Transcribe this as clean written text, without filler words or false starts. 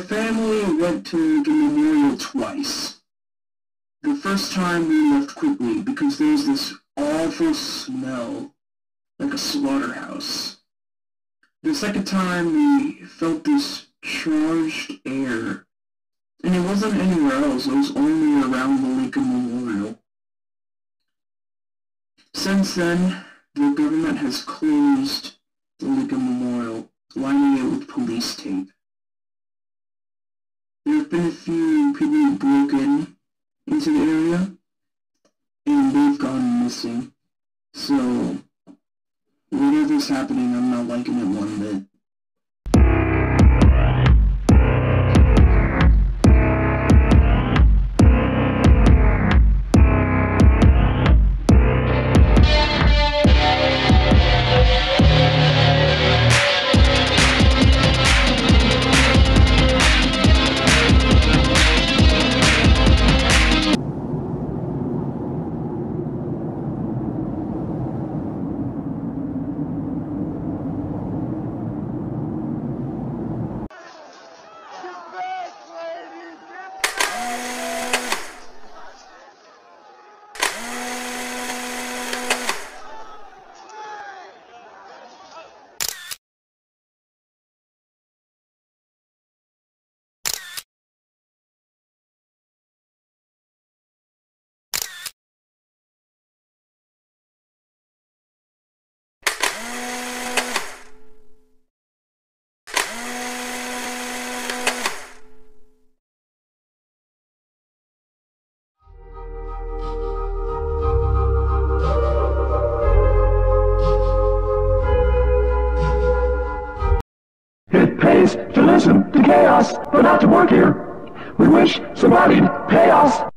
family went to the memorial twice. The first time we left quickly because there was this awful smell, like a slaughterhouse. The second time we felt this charged air, and it wasn't anywhere else, it was only around the Lincoln Memorial. Since then, the government has closed the Lincoln Memorial, lining it with police tape. There have been a few people who broke into the area, and they've gone missing. So, whatever's happening, I'm not liking it one bit. It pays to listen to chaos, but not to work here. We wish somebody'd pay us.